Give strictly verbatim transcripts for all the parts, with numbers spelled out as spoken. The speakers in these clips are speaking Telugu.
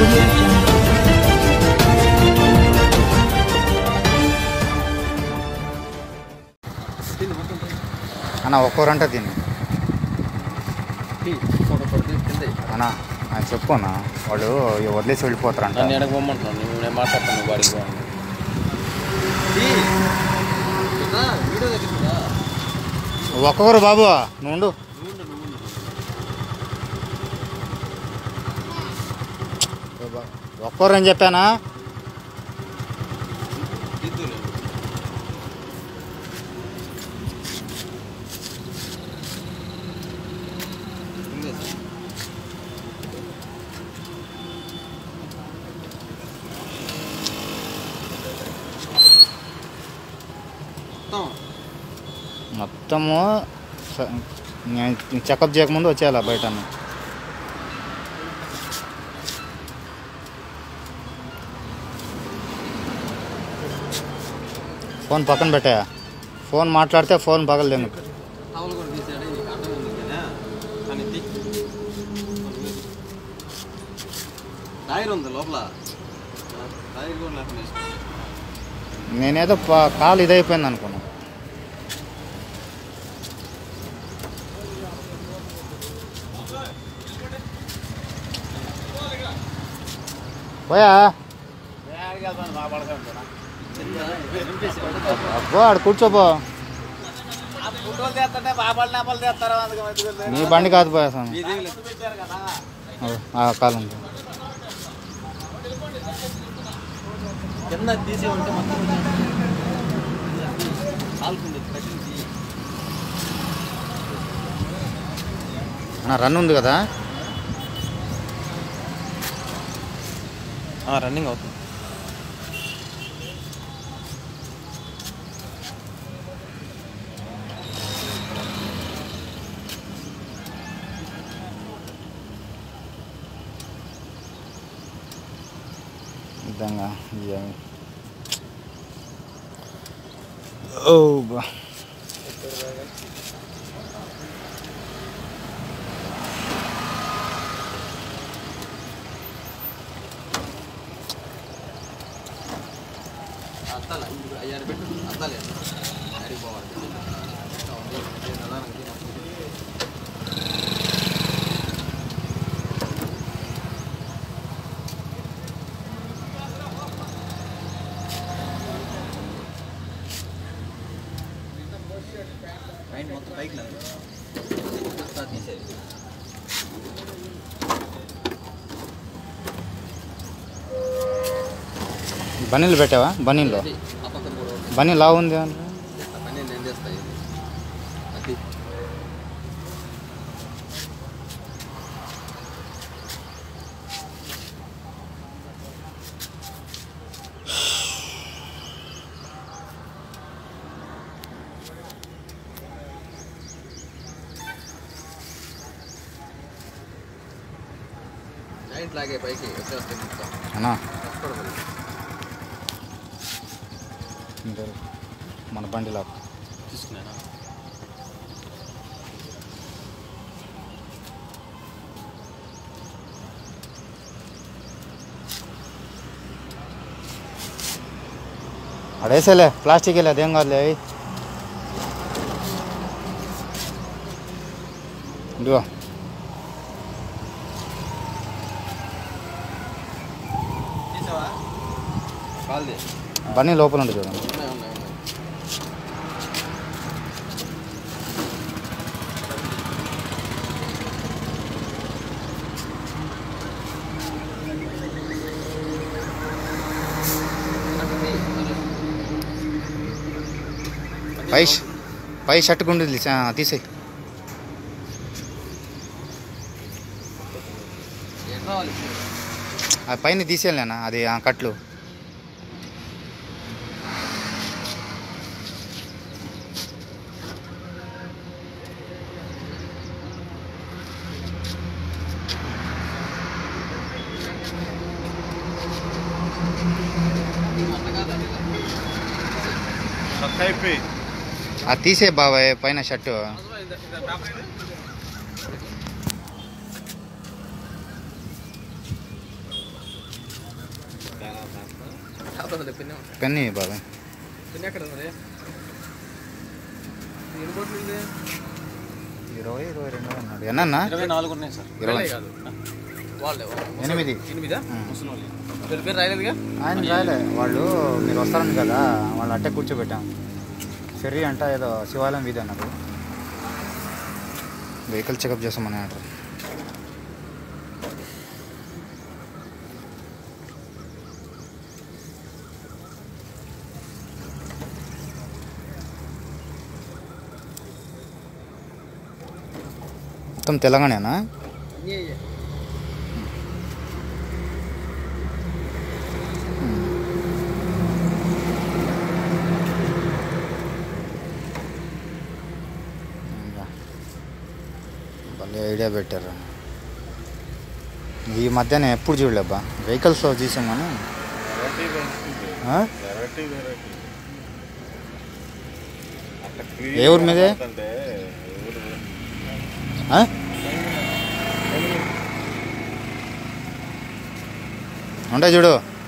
అన్న ఒక్కరంటే తిని అన్నా ఆయన చెప్పు అన్న వాడు వదిలేసి వెళ్ళిపోతారంట. ఒక్కొక్కరు బాబు నువ్వు ఒక్కరు అని చెప్పానా? మొత్తము చెకప్ చేయకముందు వచ్చేయాల బయట. ఫోన్ పక్కన పెట్టా, ఫోన్ మాట్లాడితే ఫోన్ పగలదేను. నేనేదో కాలు ఇదైపోయింది అనుకున్నా. పోయా అబ్బో ఆడు కూర్చోబో, నీ బండి కాదు పోయా కాలం రన్ ఉంది కదా, రన్నింగ్ అవుతుంది. విధంగా ఓ బా బనీలు పెట్టావా? బనీలో బనీ లా ఉంది. అన్నా మన బండి లాక్ తీసుకున్నాను. అడేసేలే ప్లాస్టిక్ వెళ్ళి అదేం కాదులే. ఇదిగో బన్నీ లోపల ఉండి చూడండి. పై పై షర్ట్ గుండి తీసేయి. ఆ పైన తీసేయాలేనా అది కట్లు. అది తీసే బాబాయ్ పైన షర్టు. పెన్ని బాబాయ్ ఇరవై ఇరవై రెండు అన్నాడు ఎన్న ఇరవై నాలుగు ఉన్నాయి సార్ ఇరవై ఎనిమిది ఆయన రాయలే వాళ్ళు మీరు వస్తారని కదా వాళ్ళు అట్టే కూర్చోబెట్టాం సరే అంట ఏదో శివాలయం వీధి అన్నారు వెహికల్ చెకప్ చేస్తామని అంటారు మొత్తం తెలంగాణనా భలే ఐడియా పెట్టారు ఈ మధ్యన ఎప్పుడు చూడలేబ్బా వెహికల్స్లో చూసాం కానీ ఏ ఊరి మీదే ఉంటాయి చూడు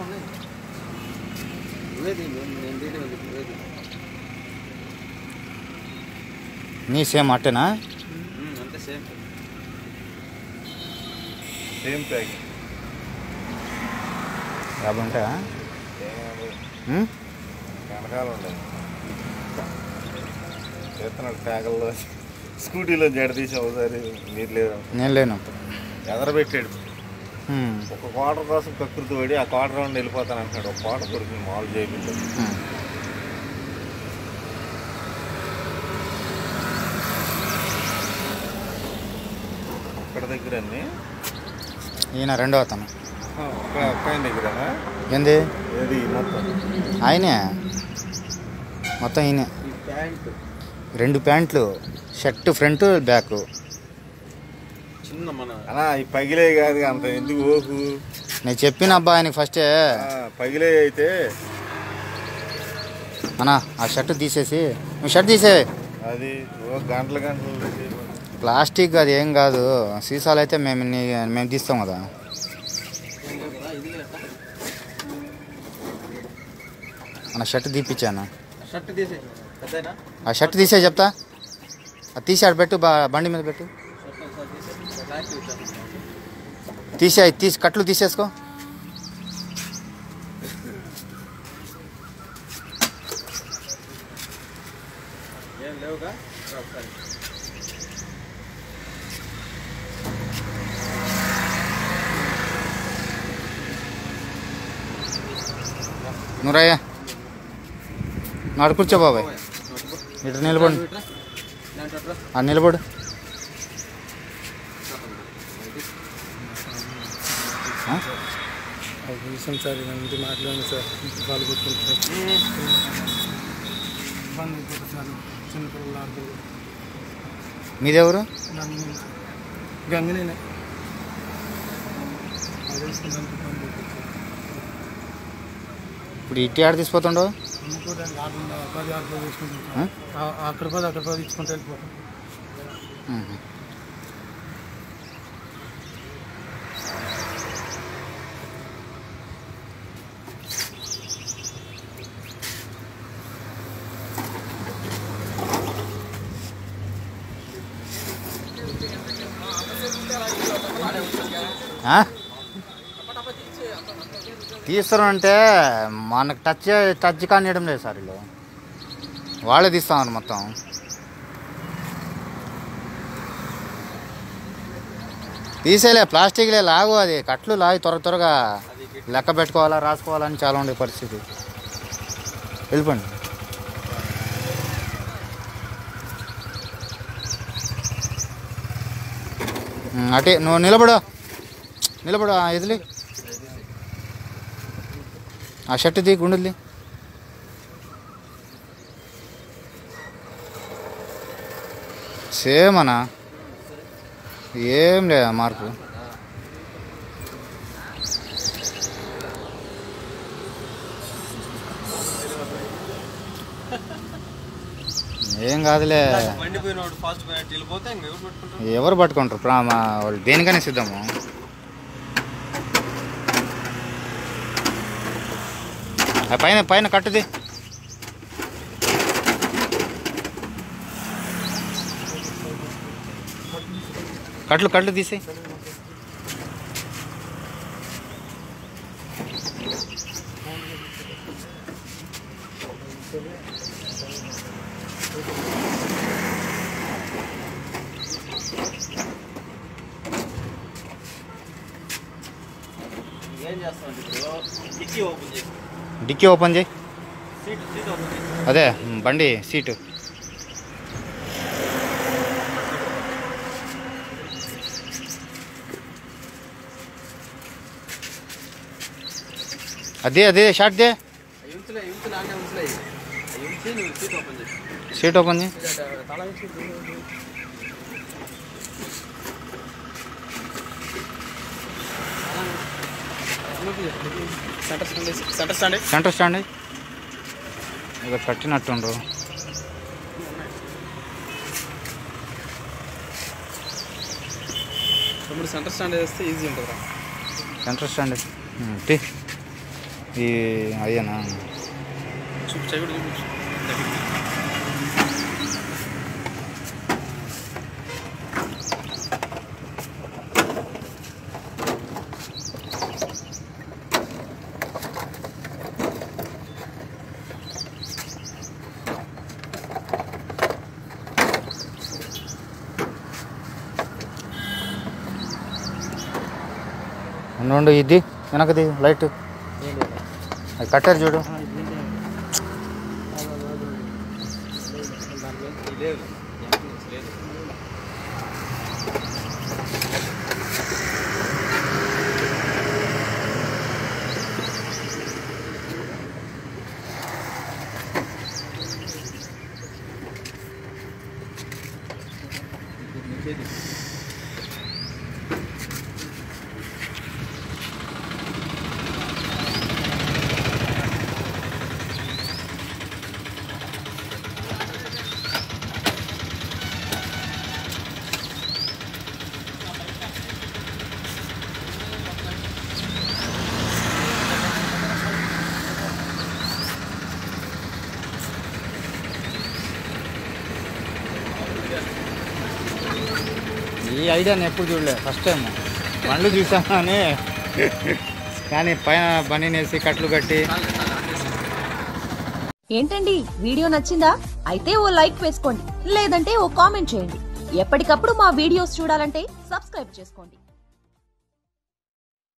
నీ సేమ్ అట్టేనా యాభై ఉంటాయా వెనకాల ఉంటాయి చేస్తున్నాడు ట్యాగల్లో స్కూటీలో జడ తీసి ఒకసారి మీరు లేదు నేను లేను ఎదరబెట్టాడు ఒక క్వార్టర్ కోసం ప్రకృతి పడి ఆ క్వార్టర్ రౌండ్ వెళ్ళిపోతాను అంటున్నాడు ఒక క్వార్టర్ కొడుకు మామూలు చేయించాడు అక్కడ దగ్గర అన్ని ఈయన రెండో అతను ఒక్క ఆయన దగ్గర ఏంది ఏది మొత్తం ఆయనే మొత్తం ఈయనే రెండు ప్యాంట్లు షర్ట్ ఫ్రంట్ బ్యాక్ చిన్న మన అలా ఈ పగిలే కాదు అంత ఎందుకు ఓకు నేను చెప్పిన అబ్బా ఆయనకి ఫస్టే పగిలే అయితే అన్నా ఆ షర్ట్ తీసేసి నువ్వు షర్ట్ తీసే అది గంటల గంటలు ప్లాస్టిక్ అది ఏం కాదు సీసాలు అయితే మేము మేము తీస్తాం కదా అన్న షర్ట్ తీపిచ్చాను షర్ట్ తీసే ఆ షర్ట్ తీసే చెప్తా అది తీసి ఆడ పెట్టు బా బండి మీద పెట్టు తీసే తీసి కట్లు తీసేసుకో నువ్వయ్యా నాడు కూర్చో బాబాయ్ ఇటు నిలబడు ఆ నిలబడు విషయం సార్ ఇంటి మాట్లాడండి సార్ వాళ్ళు కొట్టుకుంటారు చిన్నపిల్లలు మీదెవరు గంగనే ఇప్పుడు ఇట్టి ఆడ తీసిపోతుండవు అక్కడ పోతే అక్కడ పోతే ఇచ్చుకుంటూ వెళ్ళిపోతాం తీస్తారు అంటే మనకు టచ్ టచ్ కానియడం లేదు సార్ వీళ్ళు వాళ్ళే తీస్తామన్నారు మొత్తం తీసేలే ప్లాస్టిక్లే లాగు అది కట్లు లాగి త్వర త్వరగా లెక్క పెట్టుకోవాలా రాసుకోవాలని చాలా ఉండే పరిస్థితి వెళ్ళిపోండి అటే నువ్వు నిలబడు నిలబడు ఎదిలే ఆ షర్ట్ తీ గుండెల్ది సేమ్ అన్నా ఏం లేదా మార్పు ఏం కాదులే ఎవరు పట్టుకుంటారు ప్రామా వాళ్ళు దేనికనే సిద్ధము పైన పైన కట్టుది. కట్లు కట్లు తీసి డిక్కీ ఓపెన్ చేయి. అదే బండి సీటు. అదే అదే షార్ట్ దే. సీట్ ఓపెన్ చేయి. సెంటర్ స్టాండ్ ఇక కట్టినట్టుండ్రు. సెంటర్ స్టాండ్ వేస్తే ఈజీ ఉంటుంది. సెంటర్ స్టాండ్ ఈ అయ్యానా చూపించా కూడా చూపించు. ఉండు ఇది వెనకది లైట్ అది కట్టారు చూడు. ఈ ఐడియా నేను ఎప్పుడు చూడలే, ఫస్ట్ టైం బండ్లు చూసాను కానీ కానీ పైన బనీనేసి కట్లు కట్టి. ఏంటండి వీడియో నచ్చిందా? అయితే ఓ లైక్ వేసుకోండి, లేదంటే ఓ కామెంట్ చేయండి. ఎప్పటికప్పుడు మా వీడియోస్ చూడాలంటే సబ్స్క్రైబ్ చేసుకోండి.